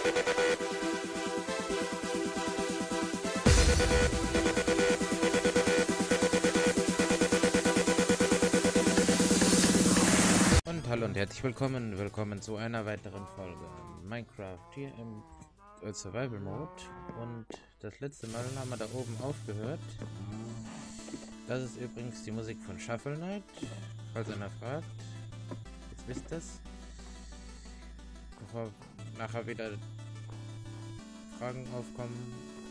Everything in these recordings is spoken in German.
Und hallo und herzlich willkommen zu einer weiteren Folge Minecraft hier im Survival Mode. Und das letzte Mal haben wir da oben aufgehört. Das ist übrigens die Musik von Shovel Knight, falls einer fragt. Jetzt wisst ihr es. Bevor nachher wieder Fragen aufkommen.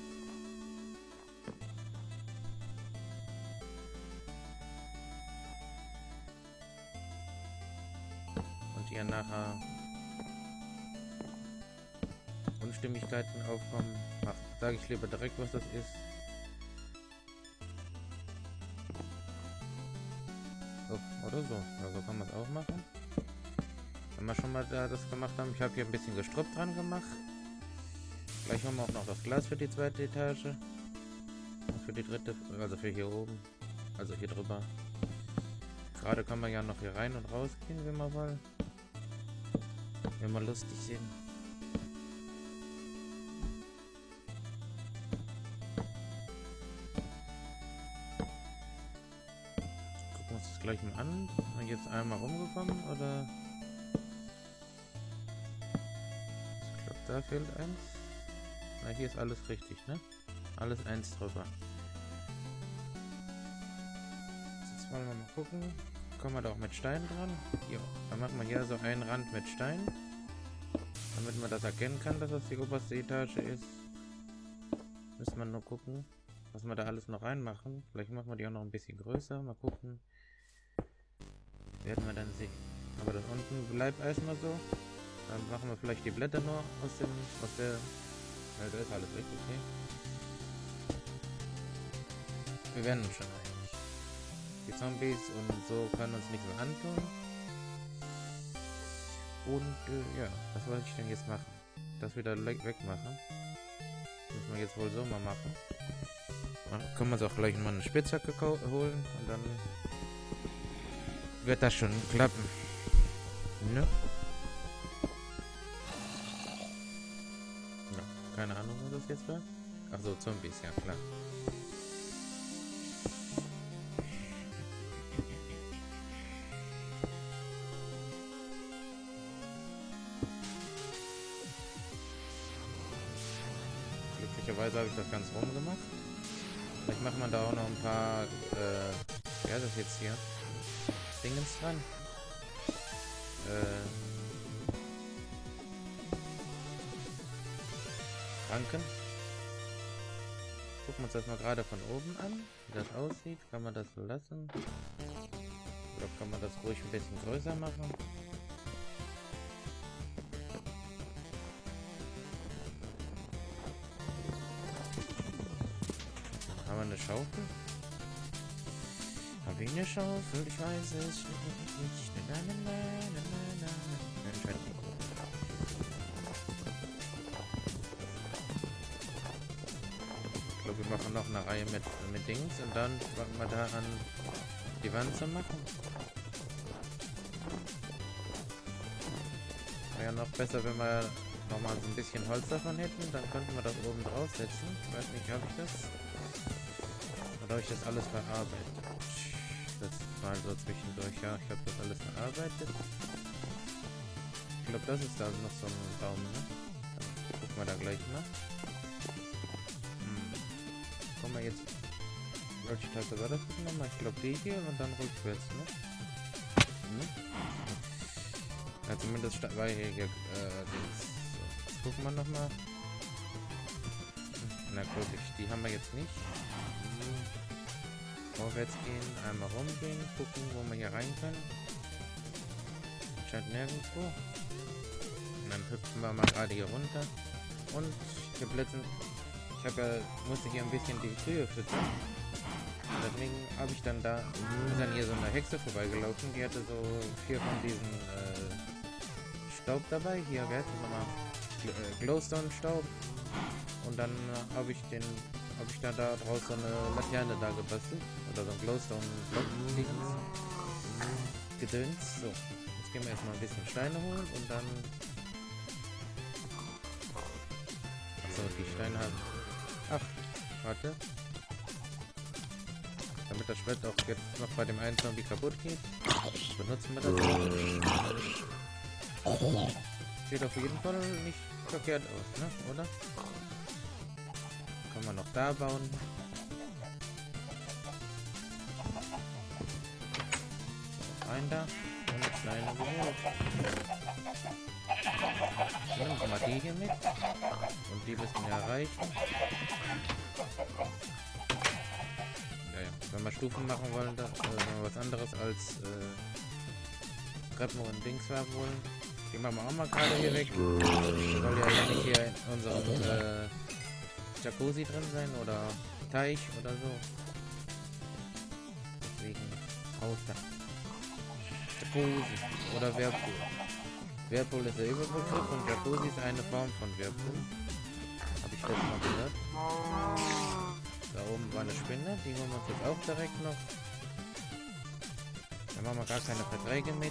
Und hier nachher Unstimmigkeiten aufkommen, sage ich lieber direkt, was das ist. So, oder so. Also kann man es auch machen. Wenn wir schon mal das gemacht haben, ich habe hier ein bisschen Gestrüpp dran gemacht. Gleich haben wir auch noch das Glas für die zweite Etage. Und für die dritte, also für hier oben. Also hier drüber. Gerade kann man ja noch hier rein und raus gehen, wenn man will. Wenn wir lustig sind. Gucken wir uns das gleich mal an. Sind wir jetzt einmal rumgekommen oder? Ich glaube, da fehlt eins. Na, hier ist alles richtig, ne? Alles eins drüber. Jetzt wollen wir mal gucken. Kommen wir da auch mit Stein dran? Ja, dann machen wir hier so einen Rand mit Stein. Damit man das erkennen kann, dass das die oberste Etage ist. Müssen wir nur gucken, was wir da alles noch reinmachen. Vielleicht machen wir die auch noch ein bisschen größer. Mal gucken. Werden wir dann sehen. Aber das unten bleibt erstmal so. Dann machen wir vielleicht die Blätter nur aus der... Ja, da ist alles richtig, okay. Wir werden uns schon einig. Die Zombies und so können uns nicht mehr antun. Und ja, was wollte ich denn jetzt machen? Das wieder wegmachen. Müssen wir jetzt wohl so mal machen. Dann können wir uns auch gleich mal eine Spitzhacke holen und dann wird das schon klappen. Ne? Ja, keine Ahnung, was das jetzt war. Ach so, Zombies, ja klar. Glücklicherweise habe ich das ganz rum gemacht. Vielleicht macht man da auch noch ein paar, ja, das jetzt hier, Dingens dran. Ranken. Gucken wir uns das mal gerade von oben an, wie das aussieht. Kann man das so lassen? Oder kann man das ruhig ein bisschen größer machen? Haben wir eine Schaufel? Habe ich eine Schaufel? Ich weiß es nicht. Ich glaube, wir machen noch eine Reihe mit Dings und dann fangen wir da an, die Wand zu machen. Wäre ja noch besser, wenn wir noch mal so ein bisschen Holz davon hätten, dann könnten wir das oben draufsetzen. Ich weiß nicht, habe ich das? Oder habe ich das alles verarbeitet? Das mal so zwischendurch, ja, ich habe das alles verarbeitet. Ich glaube, das ist da noch so ein Baum, ne? Dann gucken wir da gleich mal. Kommen wir jetzt... Welche Taste war das nochmal? Ich glaube die hier und dann rückwärts, ne? Ja, zumindest war hier Dings. Jetzt gucken wir nochmal. Na gut, die haben wir jetzt nicht. Vorwärts gehen, einmal rumgehen, gucken, wo wir hier rein können. Scheint nirgendwo. Und dann hüpfen wir mal gerade hier runter. Und ich habe letztens, musste hier ein bisschen die Kühe füttern. Und deswegen habe ich dann da, ist dann hier so eine Hexe vorbeigelaufen, die hatte so 4 von diesen Staub dabei. Hier, wer hat das nochmal? Glowstone Staub. Und dann habe ich da draus so eine Laterne da gebastelt. Oder so ein Glowstone-Block-Dings. Gedöns. So, jetzt gehen wir erstmal ein bisschen Steine holen und dann So, die Steine haben... Ach, warte. Damit das Schwert auch jetzt noch bei dem einen Zombie kaputt geht, benutzen wir das. Sieht auf jeden Fall nicht verkehrt aus, ne? Oder? Kann man noch da bauen. Ein da und eine kleine geholt. Nehmen wir mal die hier mit. Und die müssen wir erreichen. Ja. Wenn wir Stufen machen wollen, wenn wir was anderes als Treppen und Dings haben wollen, die machen wir auch mal gerade hier weg. Soll ja nicht hier in unserem Jacuzzi drin sein oder Teich oder so. Deswegen raus da. Jacuzzi oder Whirlpool. Whirlpool ist der Überbegriff und Jacuzzi ist eine Form von Whirlpool. Habe ich letztes Mal gehört. Da oben war eine Spinne, die holen wir uns jetzt auch direkt noch. Da machen wir gar keine Verträge mit.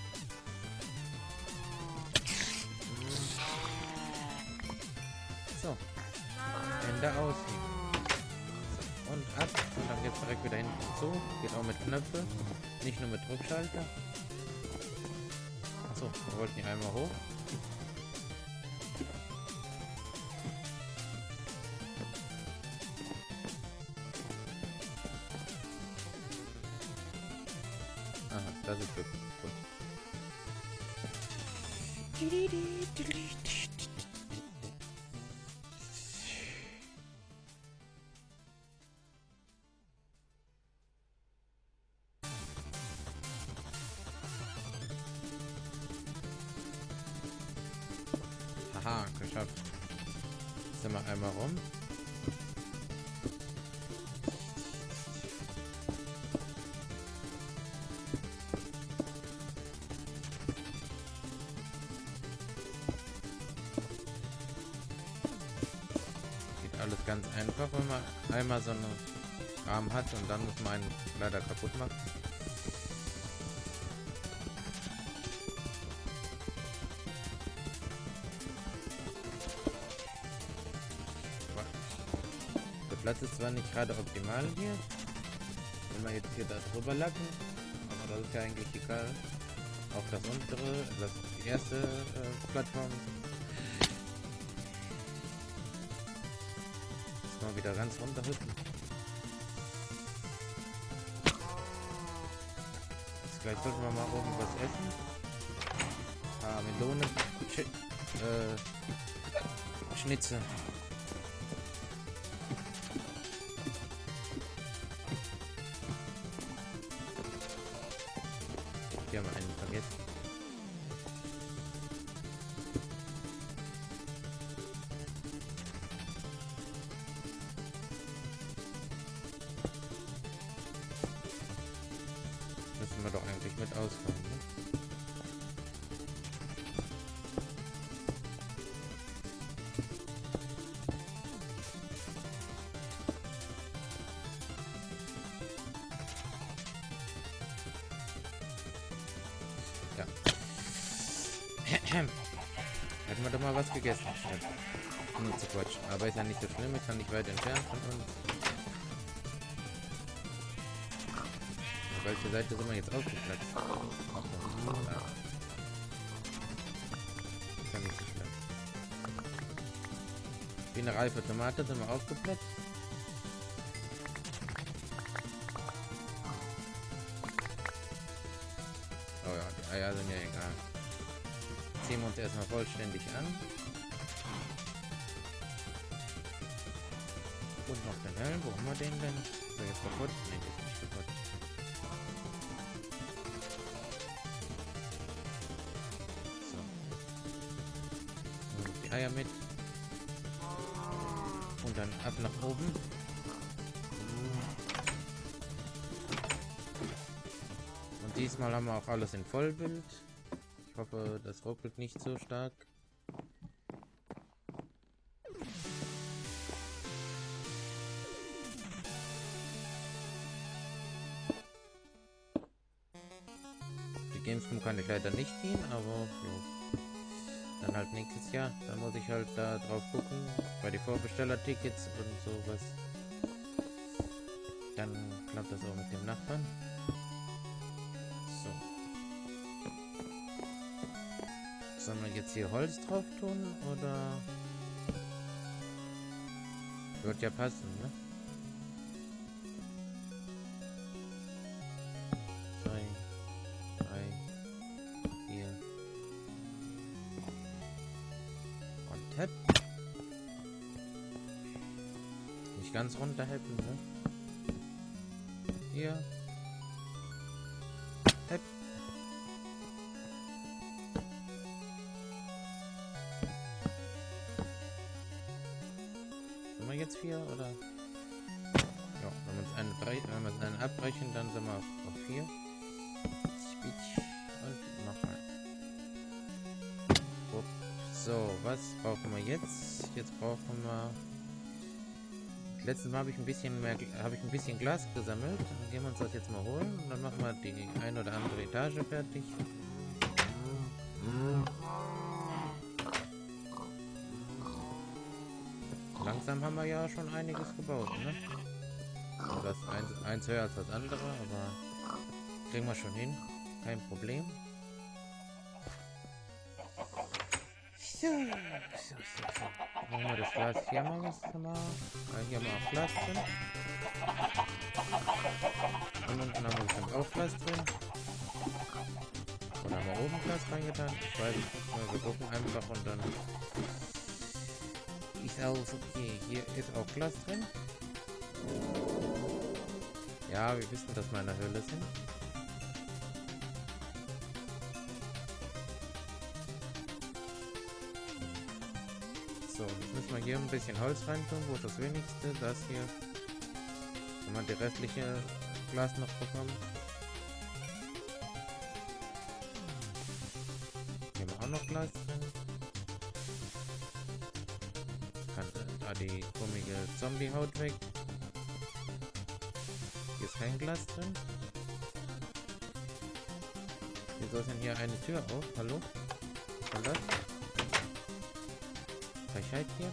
So. Ende aussehen. So, und ab. Und dann geht es direkt wieder hinten zu. Geht auch mit Knöpfe. Nicht nur mit Druckschalter. Achso, wir wollten hier einmal hoch. Aha, das ist wirklich gut. Aha, geschafft. Sind wir einmal rum. Geht alles ganz einfach, wenn man einmal so einen Rahmen hat und dann muss man einen leider kaputt machen. Der Platz ist zwar nicht gerade optimal hier, wenn wir jetzt hier da drüber lappen, aber das ist ja eigentlich egal. Auch das untere, die erste Plattform. Jetzt mal wieder ganz runter hüpfen. Jetzt gleich sollten wir mal oben was essen. Ah, Melone, Schnitzel. Hier haben wir einen vergessen. Müssen wir doch eigentlich mit auskommen, ne? Ja. Hätten wir doch mal was gegessen, statt nur zu quatschen. Aber ist ja nicht so schlimm, ist ja nicht weit entfernt von uns. Auf welche Seite sind wir jetzt aufgeplatzt? Ja. Ist ja nicht so schlimm. Wie eine reife Tomate sind wir aufgeplatzt. Oh ja, die Eier sind ja egal. Ziehen wir uns erstmal vollständig an. Und noch den Helm. Wo haben wir den denn? Ist er jetzt kaputt? Ne, der ist nicht kaputt. So. Und die Eier mit. Und dann ab nach oben. Und diesmal haben wir auch alles in Vollbild. Ich hoffe, das ruckelt nicht so stark. Die Gamescom kann ich leider nicht gehen, aber jo. dann halt nächstes Jahr. Dann muss ich halt da drauf gucken, bei die Vorbestellertickets und sowas. Dann klappt das auch mit dem Nachbarn. So. Sollen wir jetzt hier Holz drauf tun oder? Wird ja passen, ne? 2, 3, 4 und hepp. Nicht ganz runter heppen, ne? Hier. Hepp. Sind wir jetzt 4 oder? Ja, wenn wir es einen abbrechen, dann sind wir auf 4. Und nochmal. So, was brauchen wir jetzt? Jetzt brauchen wir. Letztes Mal habe ich ein bisschen Glas gesammelt. Dann gehen wir uns das jetzt mal holen und dann machen wir die ein oder andere Etage fertig. Langsam haben wir ja schon einiges gebaut, ne? Das eins höher als das andere, aber kriegen wir schon hin. Kein Problem. So. Machen wir das Glas hier mal was mal. Hier mal auch Glas drin. Und unten haben wir bestimmt auch Glas drin. Oder haben wir oben Glas reingetan? Ich weiß nicht. Wir gucken einfach und dann ist alles okay. Hier ist auch Glas drin. Ja, wir wissen, dass wir in der Höhle sind. So, jetzt müssen wir hier ein bisschen Holz rein tun, wo ist das wenigste. Das hier. Wenn wir die restliche Glas noch bekommen. Hier haben wir auch noch Glas drin. Kann da die komische Zombie-Haut weg. Hier ist kein Glas drin. Wieso ist denn hier eine Tür auf? Hallo? Was soll das? Frechheit hier.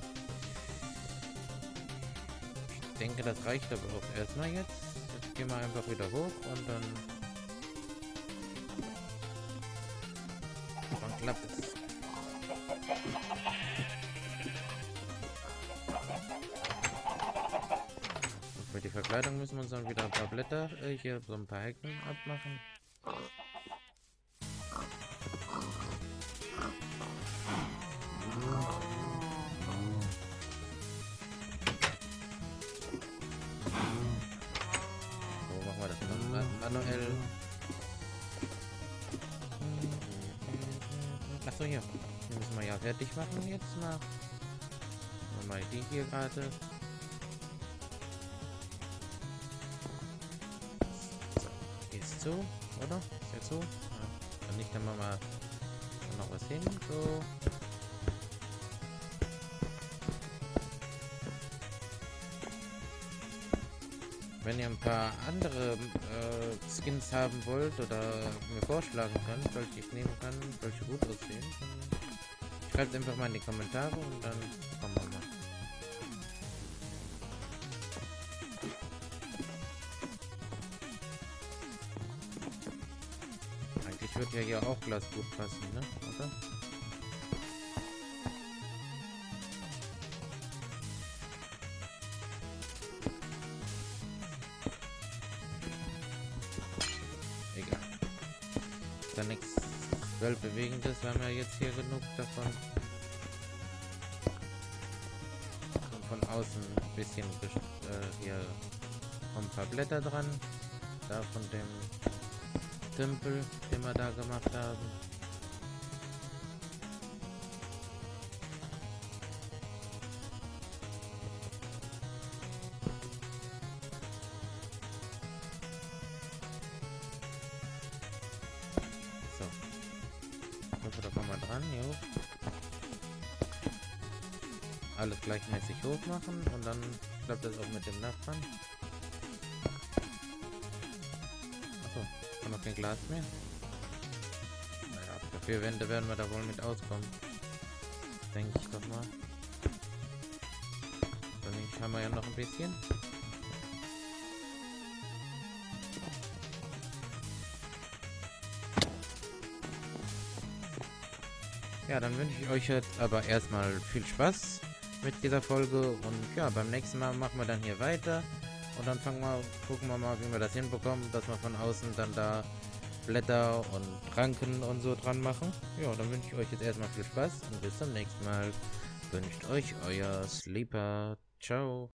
Ich denke, das reicht aber auch erstmal jetzt. Jetzt gehen wir einfach wieder hoch und dann klappt es. Und für die Verkleidung müssen wir uns dann wieder ein paar Blätter, hier so ein paar Hecken abmachen. Manuell. Achso, hier. Die müssen wir ja fertig machen jetzt nach. Mal die hier gerade. So, ist so, oder? Ist jetzt so? Ja. Dann nicht, dann machen wir noch was hin. So. Wenn ihr ein paar andere Skins haben wollt oder mir vorschlagen könnt, welche ich nehmen kann, welche gut aussehen, dann schreibt es einfach mal in die Kommentare und dann kommen wir mal. Eigentlich wird ja hier auch Glas gut passen, ne? Oder? Dann nichts Weltbewegendes, wir haben ja jetzt hier genug davon. Und von außen ein bisschen hier ein paar Blätter dran. Da von dem Tümpel, den wir da gemacht haben. Da kommen wir dran, jo. Alles gleichmäßig hoch machen und dann klappt das auch mit dem Nachbarn. Achso, haben noch kein Glas mehr. Naja, für 4 Wände werden wir da wohl mit auskommen. Denke ich doch mal. Dann haben wir ja noch ein bisschen. Ja, dann wünsche ich euch jetzt aber erstmal viel Spaß mit dieser Folge. Und ja, beim nächsten Mal machen wir dann hier weiter. Und dann gucken wir mal, wie wir das hinbekommen, dass wir von außen dann da Blätter und Ranken und so dran machen. Ja, dann wünsche ich euch jetzt erstmal viel Spaß und bis zum nächsten Mal. Wünscht euch euer Sleeper. Ciao.